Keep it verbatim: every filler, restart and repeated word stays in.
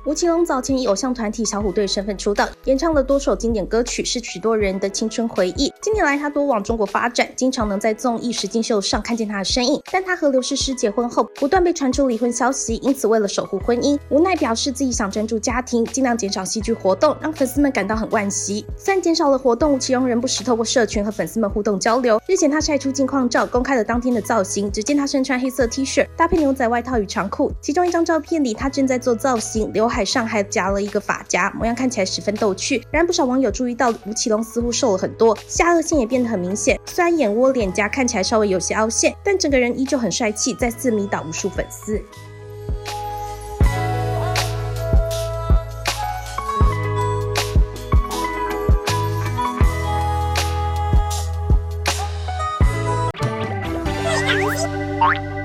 吴奇隆早前以偶像团体小虎队身份出道，演唱了多首经典歌曲，是许多人的青春回忆。近年来，他多往中国发展，经常能在综艺实境秀上看见他的身影。但他和刘诗诗结婚后，不断被传出离婚消息，因此为了守护婚姻，无奈表示自己想专注家庭，尽量减少戏剧活动，让粉丝们感到很惋惜。虽然减少了活动，吴奇隆仍不时透过社群和粉丝们互动交流。日前他晒出近况照，公开了当天的造型，只见他身穿黑色 T 恤，搭配牛仔外套与长裤。其中一张照片里，他正在做造型，刘海上还夹了一个发夹，模样看起来十分逗趣。然而不少网友注意到吴奇隆似乎瘦了很多，下颚线也变得很明显。虽然眼窝、脸颊看起来稍微有些凹陷，但整个人依旧很帅气，再次迷倒无数粉丝。 Bye.